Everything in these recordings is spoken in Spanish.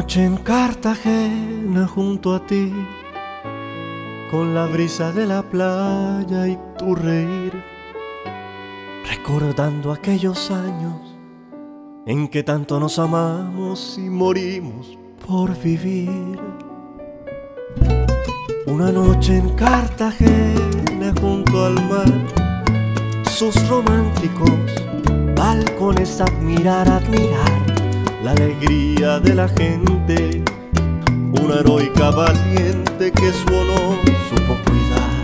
noche en Cartagena junto a ti, con la brisa de la playa y tu reír, recordando aquellos años en que tanto nos amamos y morimos por vivir. Una noche en Cartagena junto al mar, sus románticos balcones, admirar la alegría de la gente, una heroica valiente que su honor supo cuidar.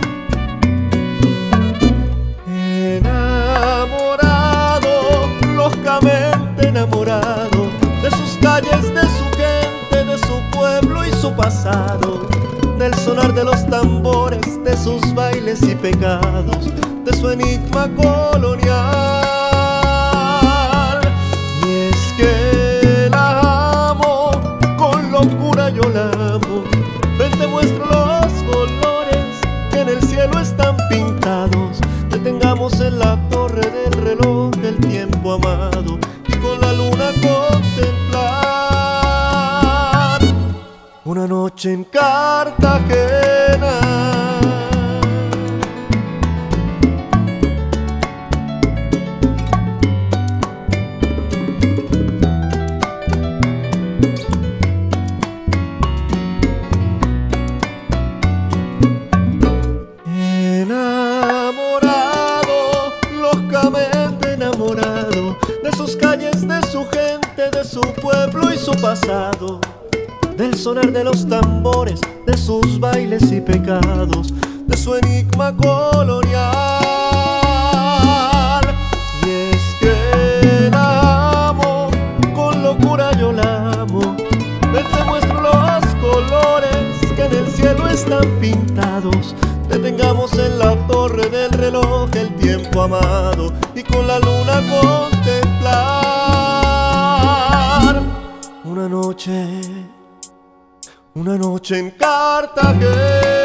Enamorado, locamente enamorado de sus calles, de su gente, de su pueblo y su pasado, del sonar de los tambores, de sus bailes y pecados, de su enigma colonial. Y es que la amo, con locura yo la amo. Ven, te muestro los colores que en el cielo están pintados. Detengamos en la torre del reloj el tiempo amado y con la luna contemplar una noche en Cartagena. Enamorado de sus calles, de su gente, de su pueblo y su pasado, del sonar de los tambores, de sus bailes y pecados, de su enigma colonial. Y es que la amo, con locura yo la amo. Ven, te muestro los colores que en el cielo están pintados. Detengamos en la torre del reloj el tiempo amado y con la luna contemplar una noche en Cartagena.